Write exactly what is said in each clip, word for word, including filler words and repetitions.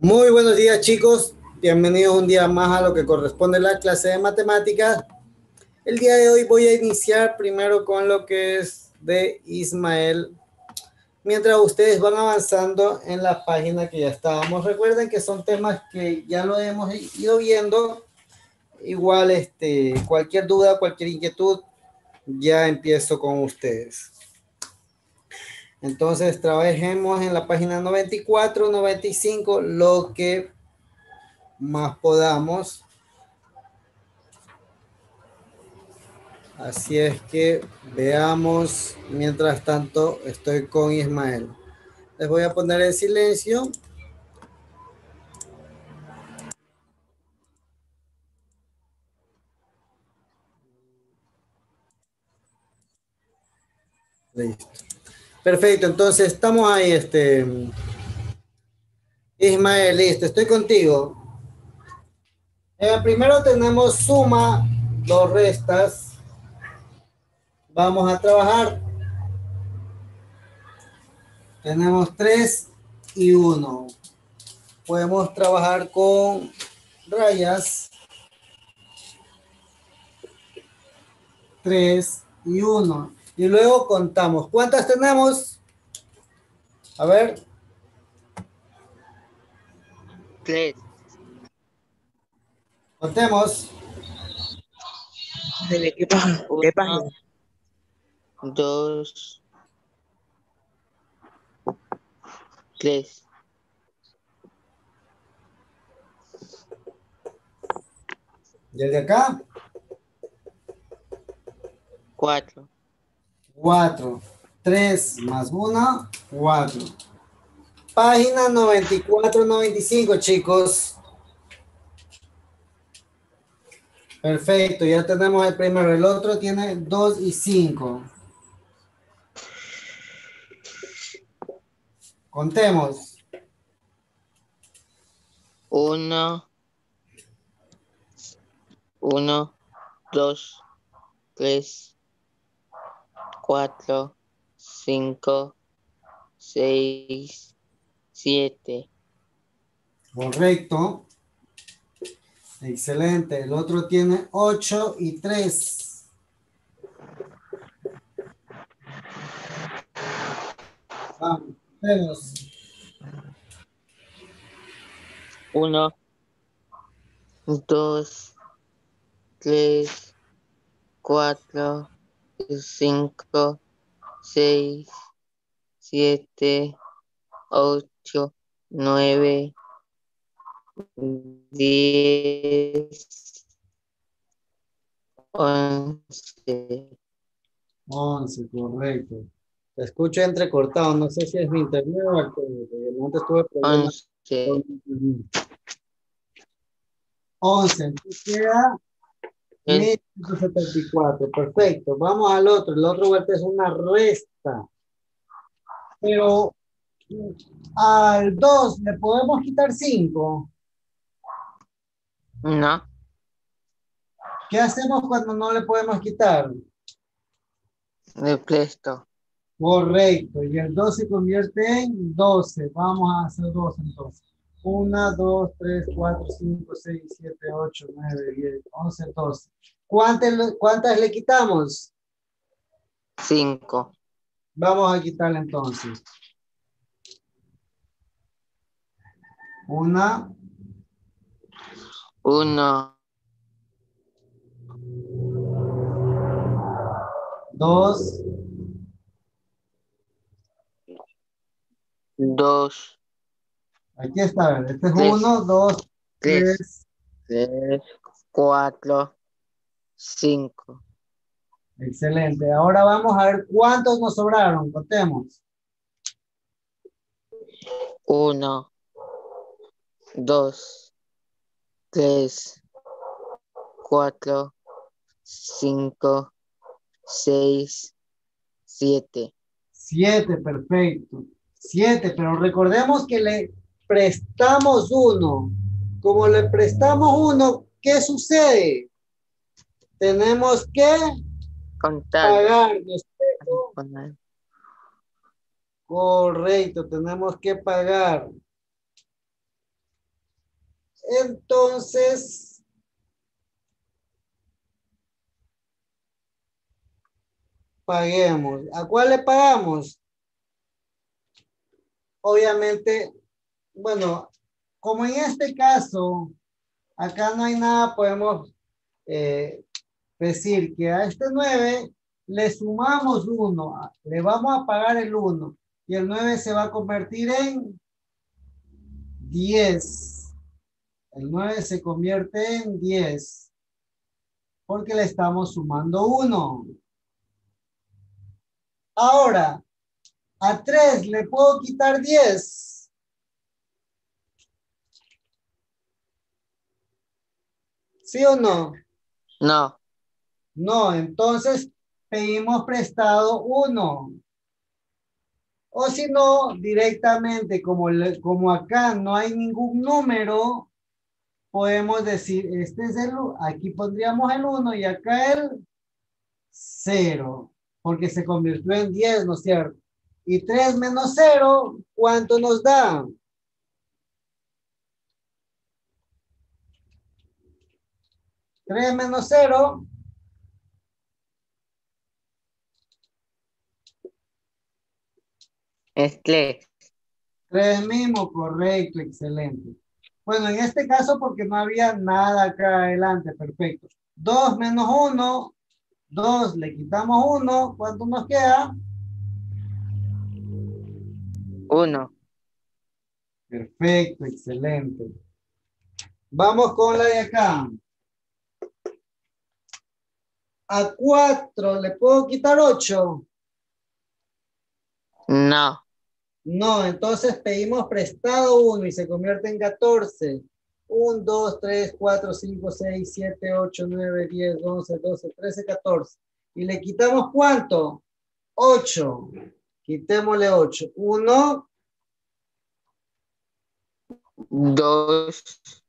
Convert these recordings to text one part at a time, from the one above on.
Muy buenos días, chicos. Bienvenidos un día más a lo que corresponde a la clase de matemáticas. El día de hoy voy a iniciar primero con lo que es de Ismael, mientras ustedes van avanzando en la página que ya estábamos. Recuerden que son temas que ya lo hemos ido viendo. Igual, este, cualquier duda, cualquier inquietud, ya empiezo con ustedes. Entonces, trabajemos en la página noventa y cuatro, noventa y cinco, lo que más podamos. Así es que veamos. Mientras tanto, estoy con Ismael. Les voy a poner en silencio. Listo. Perfecto, entonces estamos ahí, este. Ismael, listo, estoy contigo. Eh, primero tenemos suma, dos restas. Vamos a trabajar. Tenemos tres y uno. Podemos trabajar con rayas. Tres y uno. Y luego contamos. ¿Cuántas tenemos? A ver. Tres. Contemos. ¿De qué página? ¿Qué página? Dos, tres. Desde acá. Cuatro. Cuatro. Tres más uno, cuatro. Página noventa y cuatro, noventa y cinco, chicos. Perfecto, ya tenemos el primero. El otro tiene dos y cinco. Contemos. Uno, uno, dos, tres, cuatro, cinco, seis, siete. Correcto. Excelente. El otro tiene ocho y tres. Vamos, vemos. Uno, dos, tres, cuatro, cinco, seis, siete, ocho, nueve, diez, once. once, correcto. Te escucho entrecortado. No sé si es mi internet o el tuyo, porque antes tuve problemas con Once. mi internet. once. Entonces queda El mil ciento setenta y cuatro. Perfecto. Vamos al otro. El otro vuelta es una resta. Pero al dos le podemos quitar cinco. no, ¿Qué hacemos cuando no le podemos quitar? le presto. Correcto. Y el dos se convierte en doce. Vamos a hacer dos entonces. uno, dos, tres, cuatro, cinco, seis, siete, ocho, nueve, diez, once, doce. ¿Cuántas, cuántas le quitamos? Cinco. Vamos a quitarle entonces. Una, Uno, dos, dos, aquí está. Este es tres, uno, dos, tres, tres. tres, cuatro, cinco. Excelente. Ahora vamos a ver cuántos nos sobraron. Contemos. Uno, dos, tres, cuatro, cinco, seis, siete. Siete, perfecto. Siete, pero recordemos que le prestamos uno. Como le prestamos uno, ¿qué sucede? Tenemos que Contarlo. pagar, ¿no es cierto? Correcto, tenemos que pagar. Entonces, paguemos. ¿A cuál le pagamos? Obviamente, bueno, como en este caso, acá no hay nada, podemos eh, decir que a este nueve le sumamos uno, le vamos a pagar el uno y el nueve se va a convertir en diez. El nueve se convierte en diez porque le estamos sumando uno. Ahora, a tres le puedo quitar diez. ¿Sí o no? No. No, entonces pedimos prestado uno. O si no, directamente, como, le, como acá no hay ningún número, podemos decir, este es el, aquí pondríamos el uno y acá el cero, porque se convirtió en diez, ¿no es cierto? Y tres menos cero, ¿cuánto nos da? tres menos cero. Es tres. tres mismo, correcto, excelente. Bueno, en este caso porque no había nada acá adelante, perfecto. dos menos uno, dos, le quitamos uno, ¿cuánto nos queda? Uno. Perfecto, excelente. Vamos con la de acá. A cuatro, ¿le puedo quitar ocho? No. No, entonces pedimos prestado uno y se convierte en catorce. uno, dos, tres, cuatro, cinco, seis, siete, ocho, nueve, diez, once, doce, trece, catorce. ¿Y le quitamos cuánto? ocho. Quitémosle ocho. uno, Dos.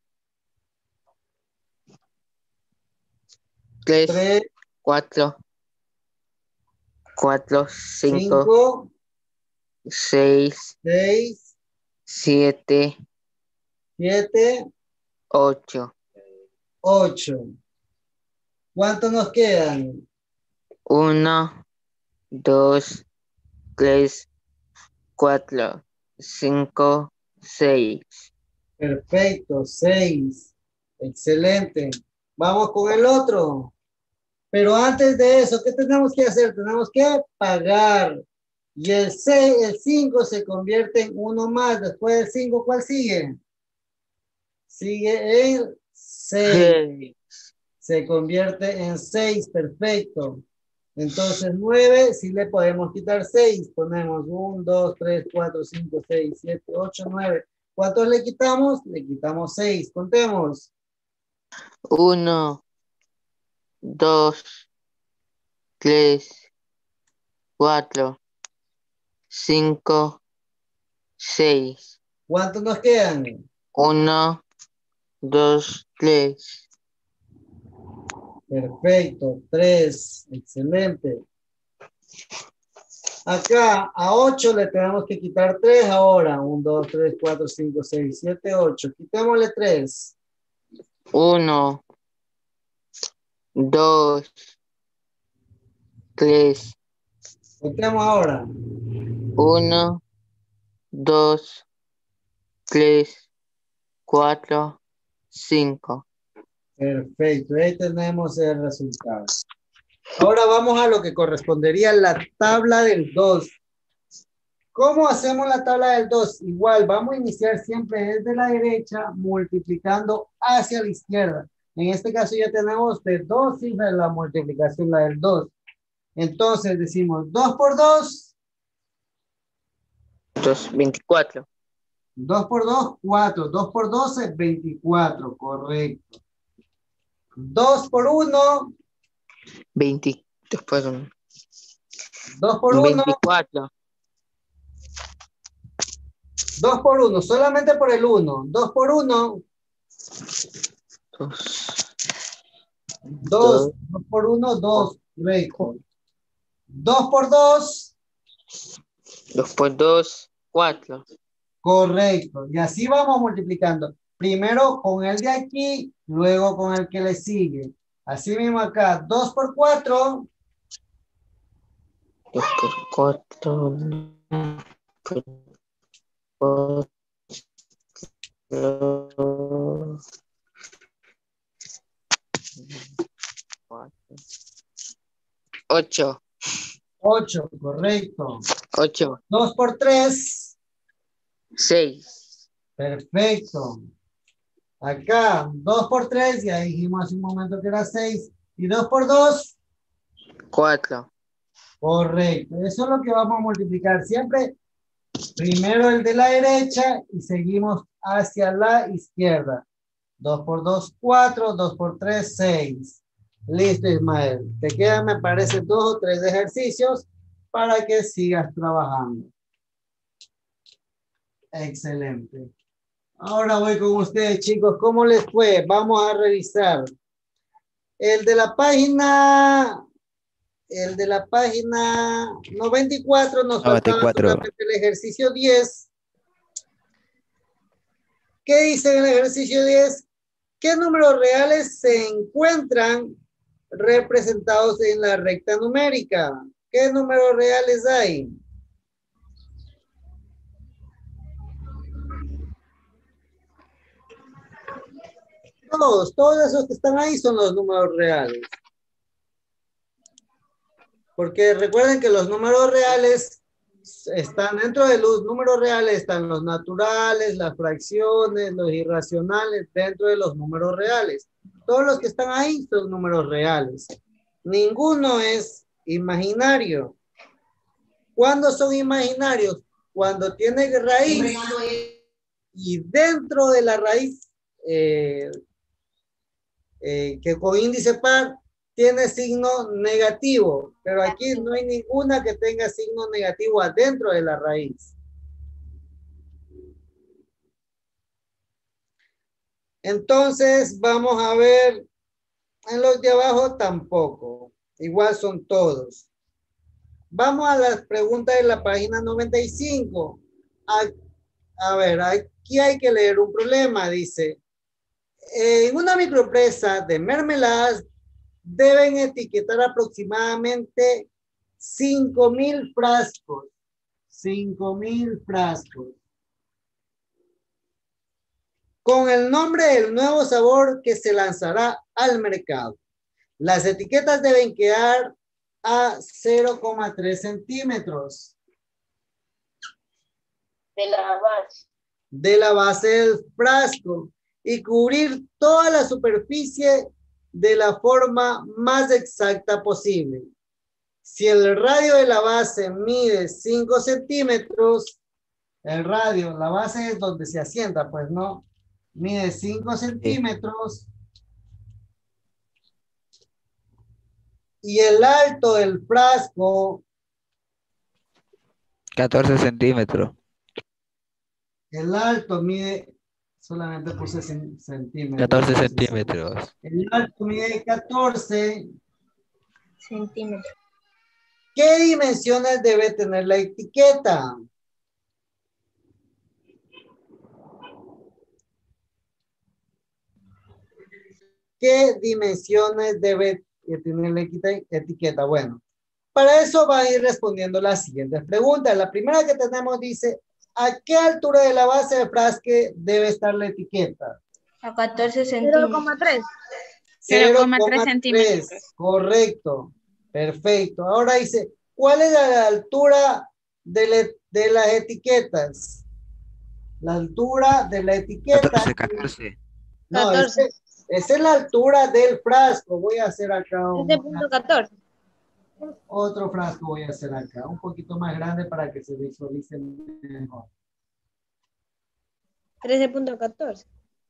Tres. tres, Cuatro. Cuatro. Cinco. cinco, Seis. seis, Siete. siete, Ocho. ocho. ¿Cuántos nos quedan? Uno. Dos. Tres. Cuatro. Cinco. Seis. Perfecto, seis. Excelente. Vamos con el otro. Pero antes de eso, ¿qué tenemos que hacer? Tenemos que pagar. Y el seis, el cinco se convierte en uno más. Después del cinco, ¿cuál sigue? Sigue el seis. Seis. Se convierte en seis. Perfecto. Entonces, nueve, si le podemos quitar seis. Ponemos uno, dos, tres, cuatro, cinco, seis, siete, ocho, nueve. ¿Cuántos le quitamos? Le quitamos seis. Contemos. Uno. Dos. Tres. Cuatro. Cinco. Seis. ¿Cuántos nos quedan? Uno. Dos. Tres. Perfecto. Tres. Excelente. Acá a ocho le tenemos que quitar tres ahora. uno, dos, tres, cuatro, cinco, seis, siete, ocho. Quitémosle tres. Uno. Dos. Tres. Contemos ahora. Uno. Dos. Tres. Cuatro. Cinco. Perfecto. Ahí tenemos el resultado. Ahora vamos a lo que correspondería a la tabla del dos. ¿Cómo hacemos la tabla del dos? Igual, vamos a iniciar siempre desde la derecha, multiplicando hacia la izquierda. En este caso ya tenemos de dos cifras la multiplicación, la del dos. Entonces decimos dos por dos. Dos. Veinticuatro. dos por dos, cuatro. dos por doce, veinticuatro. Correcto. dos por uno. Veinte. Dos por uno. dos por uno. Veinticuatro. dos por uno. Solamente por el uno. dos por uno. Dos. dos. dos por uno, dos. Correcto. dos por dos. Dos por dos. Cuatro. Correcto. Y así vamos multiplicando. Primero con el de aquí, luego con el que le sigue. Así mismo acá, dos por cuatro. dos por cuatro. Cuatro. Ocho. ocho, correcto. Ocho. dos por tres. Seis. Perfecto. Acá, dos por tres, ya dijimos hace un momento que era seis. Y dos por dos. Cuatro. Correcto. Eso es lo que vamos a multiplicar. Siempre primero el de la derecha y seguimos hacia la izquierda. dos por dos, cuatro. dos por tres, seis. Listo, Ismael. Te quedan, me parece, dos o tres ejercicios para que sigas trabajando. Excelente. Ahora voy con ustedes, chicos. ¿Cómo les fue? Vamos a revisar. El de la página, el de la página noventa y cuatro nos faltaba solamente el ejercicio diez. ¿Qué dice en el ejercicio diez? ¿Qué números reales se encuentran representados en la recta numérica? ¿Qué números reales hay? Todos, todos esos que están ahí son los números reales. Porque recuerden que los números reales están dentro de los números reales, están los naturales, las fracciones, los irracionales, dentro de los números reales. Todos los que están ahí son números reales. Ninguno es imaginario. ¿Cuándo son imaginarios? Cuando tiene raíz y dentro de la raíz eh, eh, que con índice par tiene signo negativo, pero aquí no hay ninguna que tenga signo negativo adentro de la raíz. Entonces vamos a ver en los de abajo tampoco, igual son todos. Vamos a las preguntas de la página noventa y cinco. A, a ver, aquí hay que leer un problema, dice. En una microempresa de mermeladas deben etiquetar aproximadamente cinco mil frascos. cinco mil frascos. Con el nombre del nuevo sabor que se lanzará al mercado. Las etiquetas deben quedar a cero coma tres centímetros. De la base. De la base del frasco. Y cubrir toda la superficie de la forma más exacta posible. Si el radio de la base mide cinco centímetros, el radio, la base es donde se asienta, pues no, mide cinco centímetros. Y el alto del frasco, catorce centímetros. El alto mide, solamente puse centímetros. catorce centímetros. El alto mide catorce centímetros. ¿Qué dimensiones debe tener la etiqueta? ¿Qué dimensiones debe tener la etiqueta? Bueno, para eso va a ir respondiendo las siguientes preguntas. La primera que tenemos dice, ¿a qué altura de la base del frasque debe estar la etiqueta? A catorce centímetros. cero coma tres. cero coma tres centímetros. Correcto. Perfecto. Ahora dice, ¿cuál es la altura de, le, de las etiquetas? La altura de la etiqueta. catorce, catorce. No, esa es, es la altura del frasco. Voy a hacer acá un, siete punto catorce. otro frasco. Voy a hacer acá. Un poquito más grande para que se visualice mejor. trece punto catorce.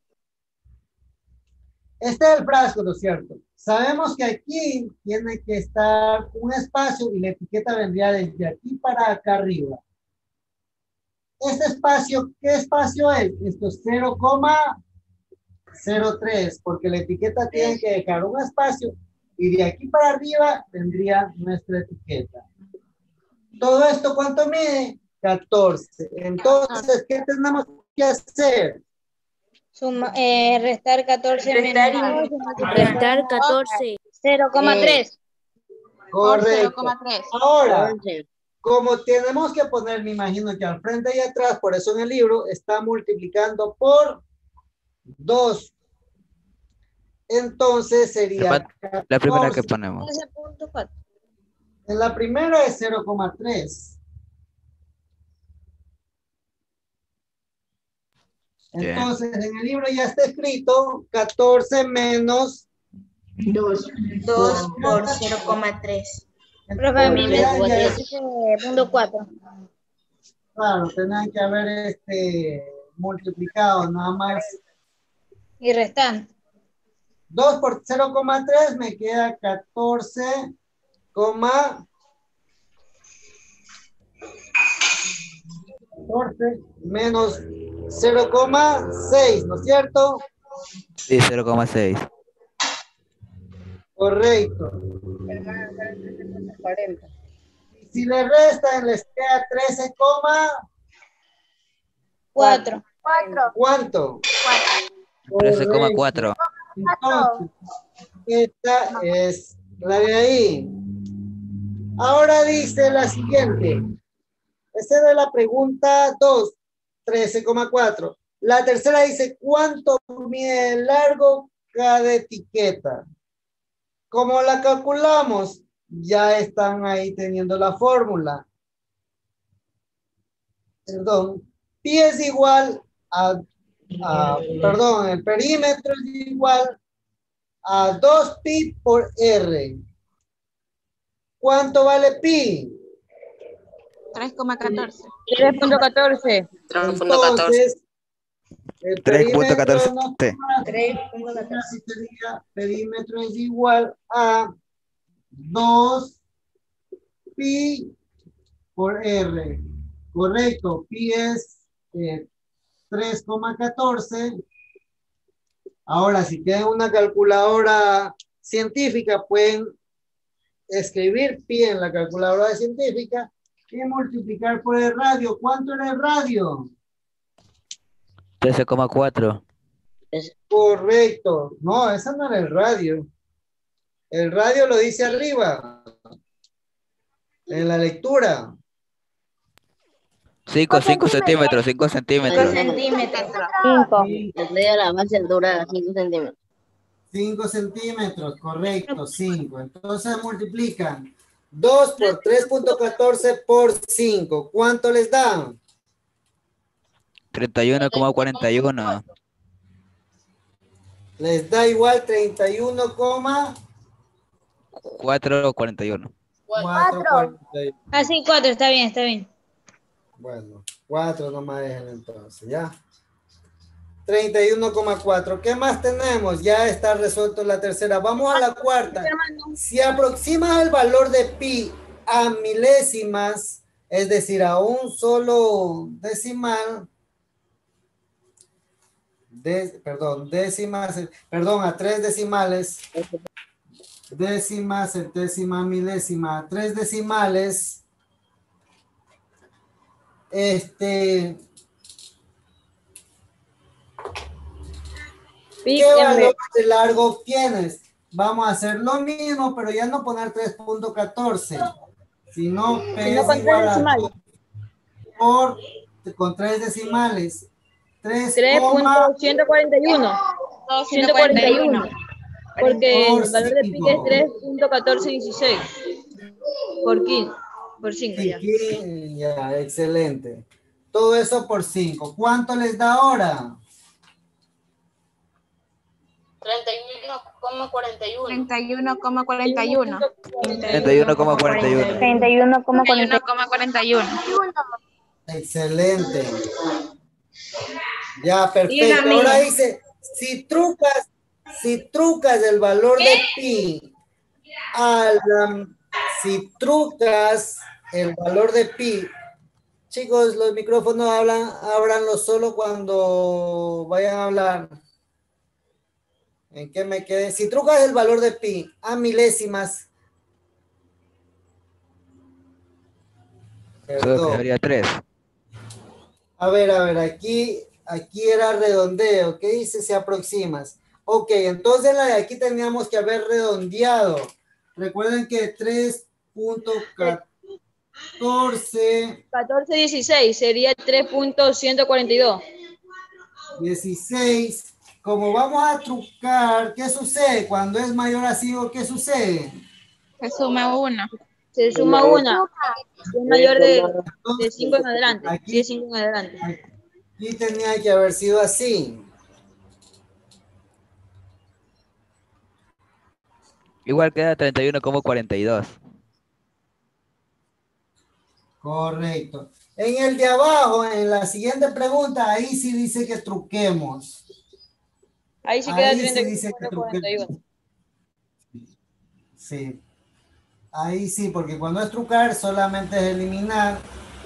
Este es el frasco, ¿no es cierto? Sabemos que aquí tiene que estar un espacio y la etiqueta vendría desde aquí para acá arriba. Este espacio, ¿qué espacio es? Esto es cero coma cero tres, porque la etiqueta tiene que dejar un espacio y de aquí para arriba tendría nuestra etiqueta. ¿Todo esto cuánto mide? catorce. Entonces, ¿qué tenemos que hacer? Suma, eh, restar catorce Restar y menos Restar catorce. cero coma tres. Correcto. tres. Ahora, once. como tenemos que poner, me imagino que al frente y atrás, por eso en el libro está multiplicando por dos. Entonces sería La primera que catorce. ponemos. once punto cuatro. En la primera es cero coma tres. Bien. Entonces en el libro ya está escrito catorce menos dos. dos por cero coma tres. Profe, a mí me Ya- ya es- dice punto cuatro. Claro, tenían que haber este, multiplicado nada más. Y restan. dos por cero coma tres me queda catorce, catorce menos cero coma seis, ¿no es cierto? Sí, cero coma seis. Correcto. Y si le restan, les queda trece, cuatro. ¿cuánto? trece coma cuatro. Entonces, esta es la de ahí. Ahora dice la siguiente. Esa era la pregunta dos, trece coma cuatro. La tercera dice, ¿cuánto mide el largo cada etiqueta? ¿Cómo la calculamos? Ya están ahí teniendo la fórmula. Perdón. Pi es igual a, a, perdón, el perímetro es igual a dos pi por R. ¿Cuánto vale pi? tres coma catorce. tres punto catorce. Entonces, el tres punto catorce. perímetro no- tres punto catorce. Así sería, perímetro es igual a dos pi por R. Correcto, pi es eh, tres coma catorce. Ahora, si tienen una calculadora científica, pueden escribir pi en la calculadora científica y multiplicar por el radio. ¿Cuánto era el radio? trece coma cuatro. Correcto. No, esa no era el radio. El radio lo dice arriba. En la lectura. cinco, cinco centímetros, cinco centímetros. Centímetros. cinco. El de la base dura cinco centímetros. cinco centímetros, correcto, cinco. Entonces multiplican dos por tres punto catorce por cinco. ¿Cuánto les da? treinta y uno coma cuarenta y uno. Les da igual treinta y uno coma cuatro cuarenta y uno. cuatrocientos cuarenta y uno. Ah, sí, cuatro, está bien, está bien. Bueno, cuatro nomás dejen entonces, ¿ya? treinta y uno coma cuatro. ¿Qué más tenemos? Ya está resuelto la tercera. Vamos a la cuarta. Si aproximas el valor de pi a milésimas, es decir, a un solo decimal, de, perdón, décimas, perdón, a tres decimales, décima, centésima, milésima, tres decimales, este... ¿Qué valor de largo obtienes? Vamos a hacer lo mismo, pero ya no poner tres punto catorce, sino P es igual a dos por, con tres decimales. tres punto ciento cuarenta y uno. ciento cuarenta y uno. Porque Por el valor de pi cinco. es tres punto catorce dieciséis. Por quince. Por cinco ya. Aquí, ya, excelente. Todo eso por cinco. ¿Cuánto les da ahora? treinta y uno coma cuarenta y uno. treinta y uno coma cuarenta y uno. treinta y uno coma cuarenta y uno. treinta y uno coma treinta y uno coma cuarenta y uno. Excelente. Ya, perfecto. Dígame. Ahora dice, si trucas, si trucas el valor de pi al, um, si trucas el valor de pi, chicos, los micrófonos hablan, ábranlo solo cuando vayan a hablar. ¿En qué me quedé? Si trucas el valor de pi a milésimas, Solo perdón. quedaría tres. A ver, a ver, aquí aquí era redondeo, ¿qué dice? Se aproximas. Ok, entonces la de aquí teníamos que haber redondeado. Recuerden que tres punto catorce. catorce dieciséis sería tres punto ciento cuarenta y dos. dieciséis. Como vamos a trucar, ¿qué sucede? Cuando es mayor a cinco, ¿qué sucede? Se suma uno. Se suma una. Es mayor de, de cinco en Entonces, adelante. aquí, Sí, cinco en adelante. aquí tenía que haber sido así. Igual queda treinta y uno coma cuarenta y dos. Correcto. En el de abajo, en la siguiente pregunta, ahí sí dice que truquemos. Ahí sí queda Ahí treinta sí y dice que uno coma cuarenta y uno. truquemos. Sí. Ahí sí, porque cuando es trucar solamente es eliminar.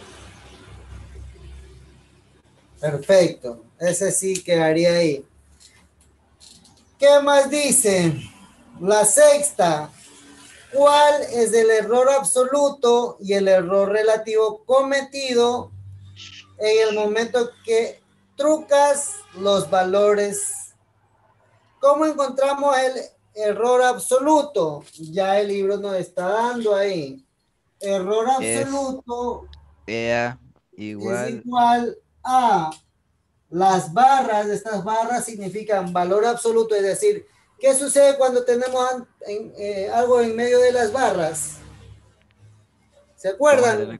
Perfecto. Ese sí quedaría ahí. ¿Qué más dice? La sexta. ¿Cuál es el error absoluto y el error relativo cometido en el momento que trucas los valores? ¿Cómo encontramos el error absoluto? Ya el libro nos está dando ahí. Error Es absoluto E es igual. igual a las barras. Estas barras significan valor absoluto, es decir, ¿qué sucede cuando tenemos en, eh, algo en medio de las barras? ¿Se acuerdan?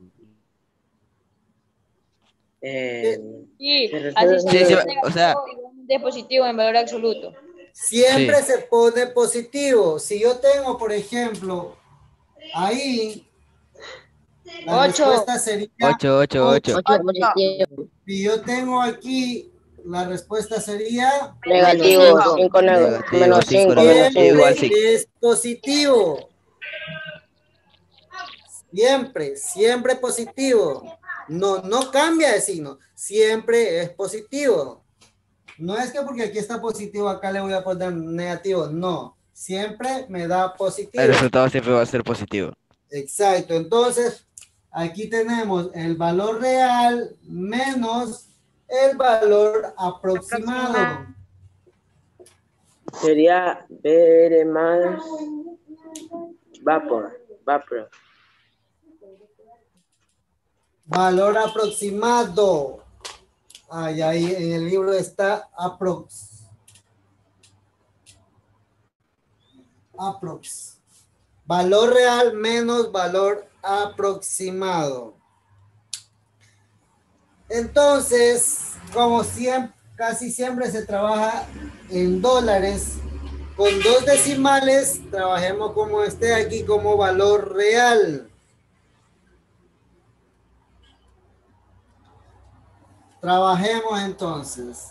Eh, Sí, se así resuelve- Sí, sea sí, negativo o sea, de positivo en valor absoluto. Siempre sí. se pone positivo. Si yo tengo, por ejemplo, ahí, la Ocho. respuesta sería ocho, ocho, ocho. ocho. ocho positivo. Si yo tengo aquí, la respuesta sería Negativo, cinco Negativo, menos cinco, cinco menos negativo, cinco. igual siempre cinco. es positivo. Siempre, siempre positivo. No, no cambia de signo. Siempre es positivo. No es que porque aquí está positivo, acá le voy a poner negativo. No, siempre me da El positivo. resultado siempre va a ser positivo. Exacto. Entonces, aquí tenemos el valor real menos el valor aproximado. Aproximado. sería ver más vapor, vapor. Valor aproximado. Ay, ahí en el libro está aprox. Aprox. Valor real menos valor aproximado. Entonces, como siempre, casi siempre se trabaja en dólares, con dos decimales, trabajemos como esté aquí como valor real. Trabajemos entonces.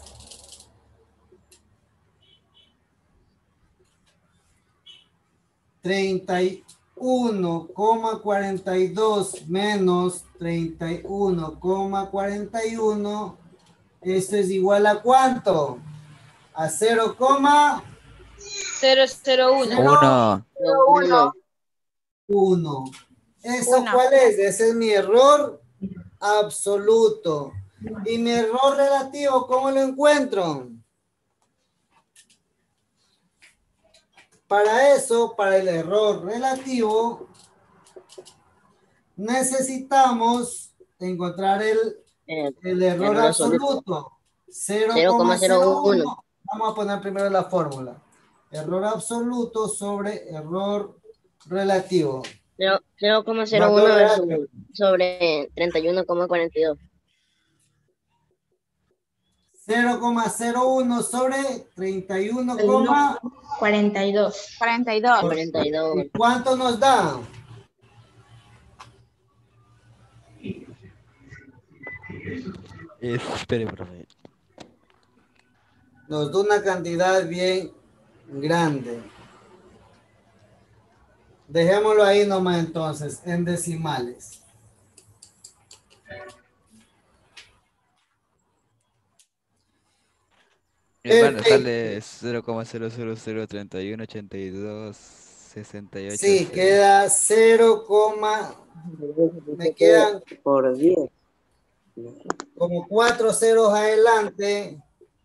treinta y uno coma cuarenta y dos menos treinta y uno coma cuarenta y uno. Esto es igual a ¿cuánto? A cero, cero cero uno. Uno. Uno. uno. ¿Eso Uno. cuál es? Ese es mi error absoluto. Y mi error relativo, ¿cómo lo encuentro? Para eso, para el error relativo, necesitamos encontrar el, Eh, el error error absoluto. absoluto. cero cero coma coma cero cero uno. uno. Vamos a poner primero la fórmula. Error absoluto sobre error relativo. cero coma cero uno Valor versus real. sobre treinta y uno coma cuarenta y dos. cero coma cero uno sobre treinta y uno, cuarenta y dos. cuarenta y dos. cuarenta y dos. ¿y cuánto nos da? Espere, profe. Nos da una cantidad bien grande. Dejémoslo ahí nomás entonces, en decimales. Mi hermano Perfecto. sale cero coma cero cero cero treinta y uno ochenta y dos sesenta y ocho. Sí, queda cero, me quedan Por diez. como cuatro ceros adelante,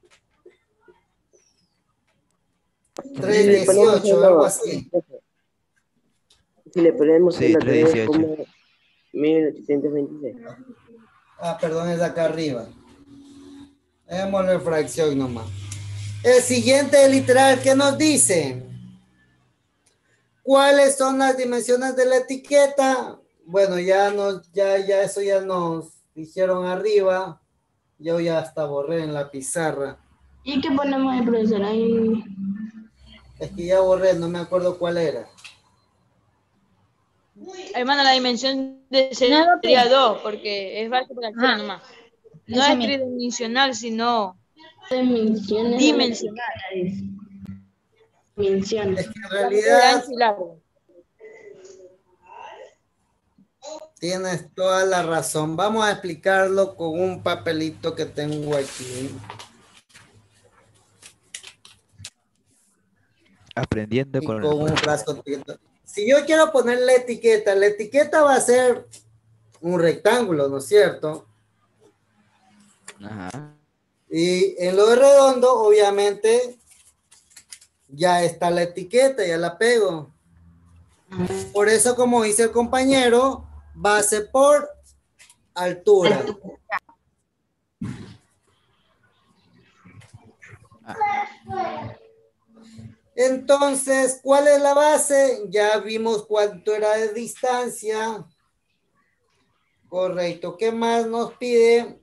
tres Si le ponemos dieciocho, solo- algo así. Si le ponemos Sí, solo tres tres, dieciocho. como mil ochocientos veintiséis. Ah, perdón, es de acá arriba. Démosle fracción nomás. El siguiente literal, ¿qué nos dice? ¿Cuáles son las dimensiones de la etiqueta? Bueno, ya nos, ya, ya eso ya nos dijeron arriba. Yo ya hasta borré en la pizarra. ¿Y qué ponemos ahí, profesor? Ahí. Es que ya borré, no me acuerdo cuál era. Hermano, la dimensión de sería dos, porque es base por la altura nomás. No es tridimensional, sino Dimensiones. dimensional. Dimensiones. Es que en De realidad ancho y largo. tienes toda la razón. Vamos a explicarlo con un papelito que tengo aquí. Ah, Aprendiendo Y con con un el... frasco. Si yo quiero poner la etiqueta, la etiqueta va a ser un rectángulo, ¿no es cierto? Ajá. Y en lo de redondo, obviamente, ya está la etiqueta, ya la pego. Por eso, como dice el compañero, base por altura. Entonces, ¿cuál es la base? Ya vimos cuánto era de distancia. Correcto. ¿Qué más nos pide?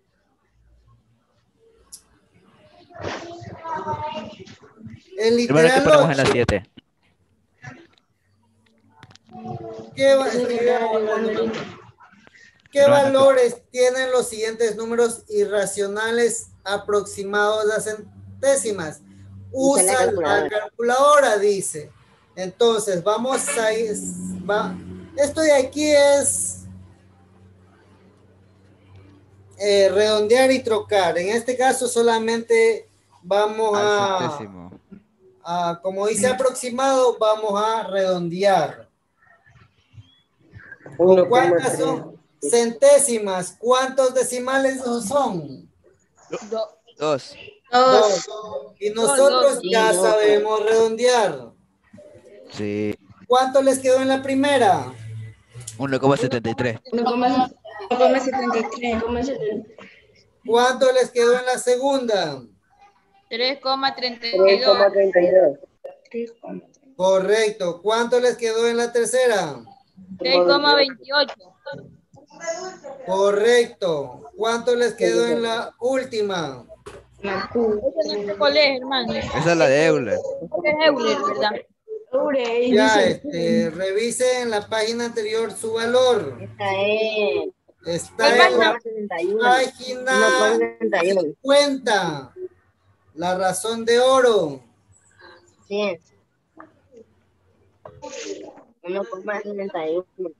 El Hermano, ¿qué literal ponemos en la ocho. siete? ¿Qué, va- ¿Qué Hermano, valores tienen los siguientes números irracionales aproximados a centésimas? Usa la Usa la calculadora. calculadora, dice. Entonces, vamos a ir. Va, esto de aquí es eh, redondear y trocar. En este caso, solamente vamos al a, centésimo. a, como dice aproximado, vamos a redondear. ¿Con cuántas son? Centésimas. ¿Cuántos decimales son? Do- Dos. Dos. Y nosotros dos. ya Sí, dos. sabemos redondear. Sí. ¿Cuánto les quedó en la primera? uno coma setenta y tres. uno coma setenta y tres. ¿Cuánto les quedó en la segunda? tres coma treinta y tres dos. coma treinta y dos. Correcto. ¿Cuánto les quedó en la tercera? seis coma veintiocho. Correcto. ¿Cuánto les quedó en la última? Eso no sé cuál es, hermano. Esa es la de Euler. Es Euler, ¿verdad? Ya, este, revise en la página anterior su valor. Esta es Está en página? la sesenta y uno. página uno coma setenta y uno. cincuenta. La razón de oro. Sí. uno coma sesenta y uno.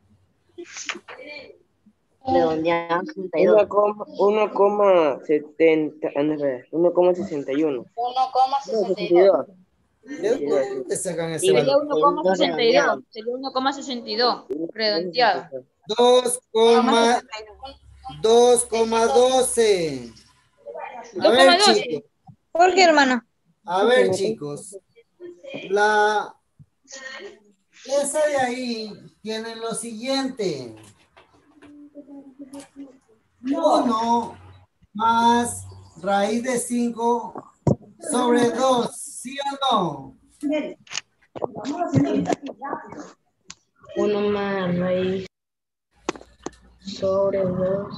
Redondeado sesenta y dos. uno coma setenta. Ah, no, espera, uno coma sesenta y uno. uno coma No, sesenta y sesenta y dos. dos. ¿De dónde sacan ese Sí, Sería valor? uno coma sesenta y dos. Sería uno coma sesenta y dos. Redondeado. dos coma doce. A ver, dos coma doce. chicos. ¿Por qué, hermano? A ver, chicos. La esa de ahí tiene lo siguiente. uno más raíz de cinco sobre dos. ¿Sí o no? Uno más raíz sobre dos.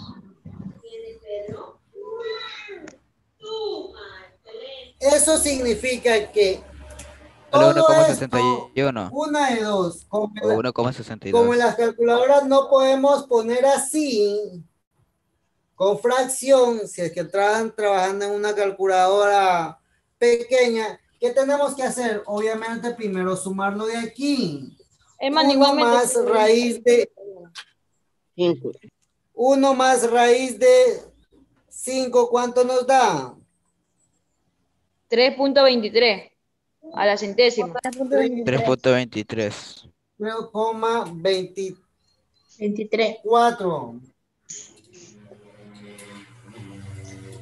Eso significa que Vale todo uno coma esto, sesenta y uno. una de dos. Como, O la- uno coma sesenta y como dos. en las calculadoras no podemos poner así, con fracción, si es que trabajan trabajando en una calculadora pequeña, ¿qué tenemos que hacer? Obviamente primero sumarlo de aquí. Hermano, Uno igualmente. más raíz de Cinco. uno más raíz de cinco, ¿cuánto nos da? tres punto veintitrés. A la centésima. tres punto veintitrés. cero coma veinticuatro. veintitrés.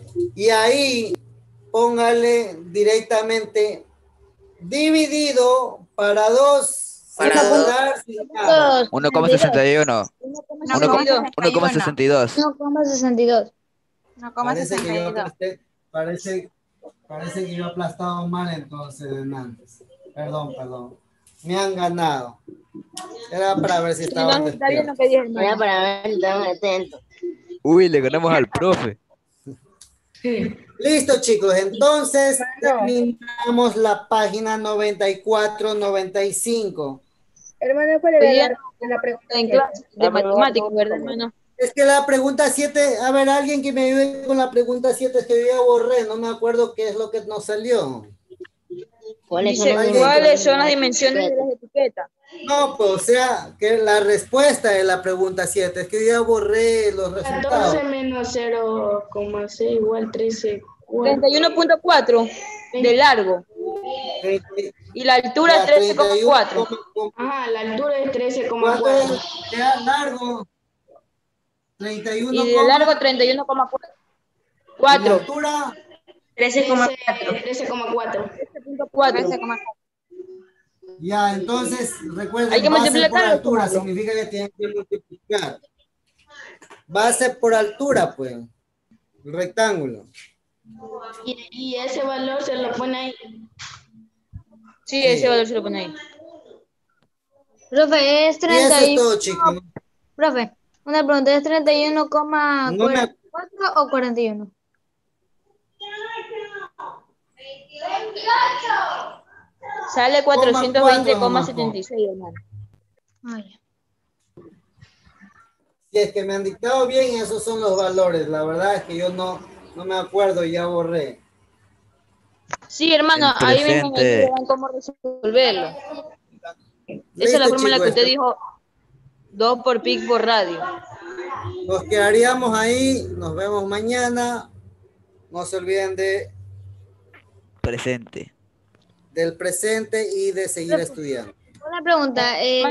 Y ahí póngale directamente dividido para dos. Para sin dos. dar, sin nada. uno coma sesenta y uno. uno coma uno sesenta y dos. coma sesenta y dos. uno coma sesenta y dos. uno coma Parece que sesenta yo y dos. aplasté, parece, parece que yo he aplastado mal entonces antes. Perdón, perdón. Me han ganado. Era para ver si Sí, estaban no, está bien lo despiertos. que dije, Era hermano. para ver, estaban atentos. Uy, le ganamos al profe. Listo, chicos. Entonces terminamos la página noventa y cuatro, noventa y cinco. Hermano, ¿cuál Hoy era día la, la pregunta? en clase de matemáticas, ¿verdad, hermano? Es que la pregunta siete, a ver, alguien que me ayude con la pregunta siete, es que yo ya borré, no me acuerdo qué es lo que nos salió. ¿Cuáles son Dice, las ¿cuáles son las dimensiones dimensiones de las etiquetas? No, pues, o sea, que la respuesta de la pregunta siete, es que yo ya borré los resultados. catorce menos cero coma seis igual trece. treinta y uno punto cuatro de largo. Y la altura Ya, trece coma cuatro. treinta y uno, Ajá, la altura es trece coma ¿cuánto cuatro. es? Ya, largo. treinta y uno, Y de largo treinta y uno coma ¿y la cuatro. altura? trece coma cuatro. trece coma cuatro. trece punto cuatro. trece coma cuatro. Ya, entonces, recuerden, Hay que base por multiplicarlo, altura, sumarlo. significa que tienen que multiplicar. Base por altura, pues. El rectángulo. Y, y ese valor se lo pone ahí. Sí, ese valor se lo pone ahí. Profe, es Y eso treinta es y todo, chicos. Profe, una pregunta, ¿es treinta y uno coma No me- cuatro o cuarenta y uno? Sale cuatrocientos veinte coma nomás, setenta y seis, hermano. Ah, ya. Si es que me han dictado bien, esos son los valores. La verdad es que yo no, no me acuerdo, ya borré. Sí, hermano, El ahí mismo me presente. ayudan cómo resolverlo. Esa es la Listo, forma en la que chicos, usted dijo dos por pic por radio. nos quedaríamos ahí. Nos vemos mañana. No se olviden de, Presente. del presente y de seguir estudiando. Una pregunta, eh,